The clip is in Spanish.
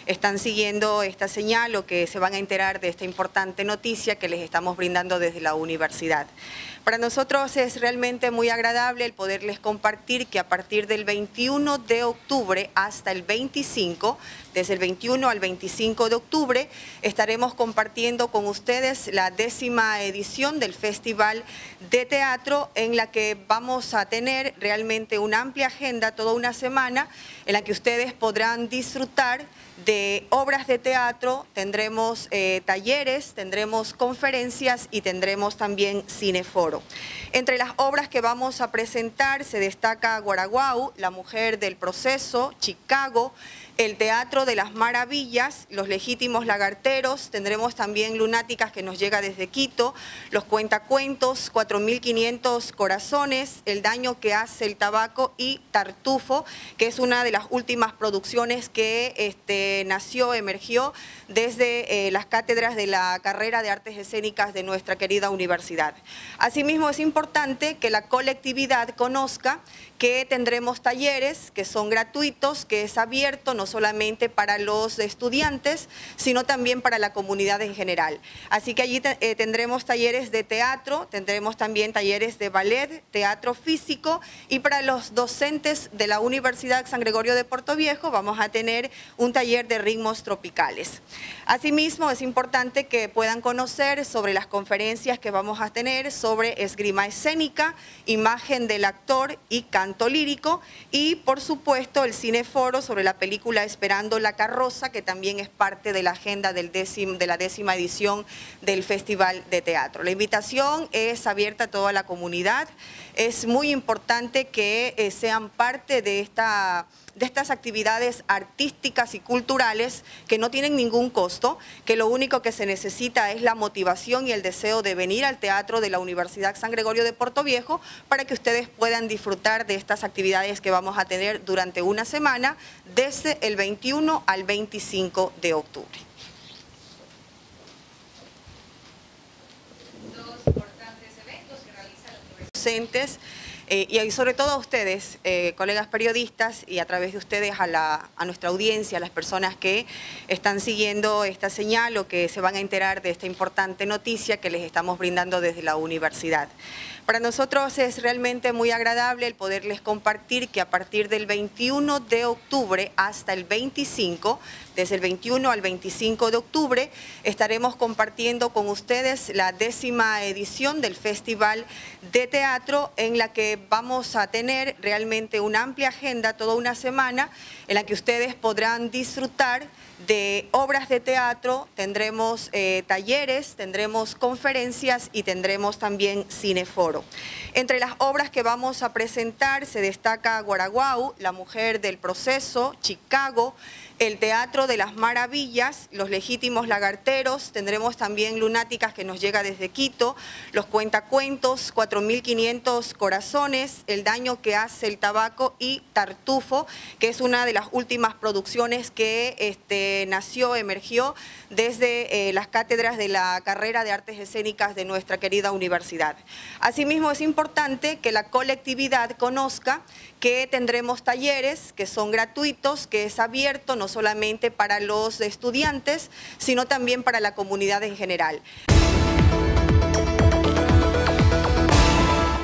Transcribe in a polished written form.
están siguiendo esta señal o que se van a enterar de esta importante noticia que les estamos brindando desde la universidad. Para nosotros es realmente muy agradable el poderles compartir que a partir del 21 de octubre hasta el 25, desde el 21 al 25 de octubre, estaremos compartiendo con ustedes la 10ª edición del Festival de Teatro, en la que vamos a tener realmente una amplia agenda, toda una semana, en la que ustedes podrán disfrutar de obras de teatro, tendremos talleres, tendremos conferencias y tendremos también cineforo. Entre las obras que vamos a presentar se destaca Guaraguao, La mujer del proceso, Chicago, el Teatro de las Maravillas, Los legítimos lagarteros, tendremos también Lunáticas, que nos llega desde Quito, Los cuentacuentos, 4500 corazones, El daño que hace el tabaco y Tartufo, que es una de las últimas producciones que nació, emergió desde las cátedras de la carrera de Artes Escénicas de nuestra querida universidad. Asimismo, es importante que la colectividad conozca que tendremos talleres que son gratuitos, que es abierto no solamente para los estudiantes, sino también para la comunidad en general. Así que allí tendremos talleres de teatro, tendremos también talleres de ballet, teatro físico, y para los docentes de la Universidad San Gregorio de Portoviejo vamos a tener un taller de ritmos tropicales. Asimismo, es importante que puedan conocer sobre las conferencias que vamos a tener sobre esgrima escénica, imagen del actor y canto lírico, y por supuesto el cineforo sobre la película Esperando la carroza, que también es parte de la agenda de la 10ª edición del Festival de Teatro. La invitación es abierta a toda la comunidad. Es muy importante que sean parte de estas actividades artísticas y culturales que no tienen ningún costo, que lo único que se necesita es la motivación y el deseo de venir al teatro de la Universidad San Gregorio de Portoviejo para que ustedes puedan disfrutar de estas actividades que vamos a tener durante una semana, desde el 21 al 25 de octubre. Dos importantes eventos que realiza la universidad. Docentes, y sobre todo a ustedes, colegas periodistas, y a través de ustedes a nuestra audiencia, a las personas que están siguiendo esta señal o que se van a enterar de esta importante noticia que les estamos brindando desde la universidad. Para nosotros es realmente muy agradable el poderles compartir que a partir del 21 de octubre hasta el 25, desde el 21 al 25 de octubre, estaremos compartiendo con ustedes la 10ª edición del Festival de Teatro, en la que vamos a tener realmente una amplia agenda, toda una semana, en la que ustedes podrán disfrutar de obras de teatro, tendremos talleres, tendremos conferencias y tendremos también cineforo. Entre las obras que vamos a presentar se destaca Guaraguao, La mujer del proceso, Chicago, el Teatro de las Maravillas, Los legítimos lagarteros, tendremos también Lunáticas, que nos llega desde Quito, Los cuentacuentos, 4500 corazones, El daño que hace el tabaco y Tartufo, que es una de las últimas producciones que nació, emergió desde las cátedras de la carrera de Artes Escénicas de nuestra querida universidad. Asimismo, es importante que la colectividad conozca que tendremos talleres que son gratuitos, que es abierto no solamente para los estudiantes, sino también para la comunidad en general.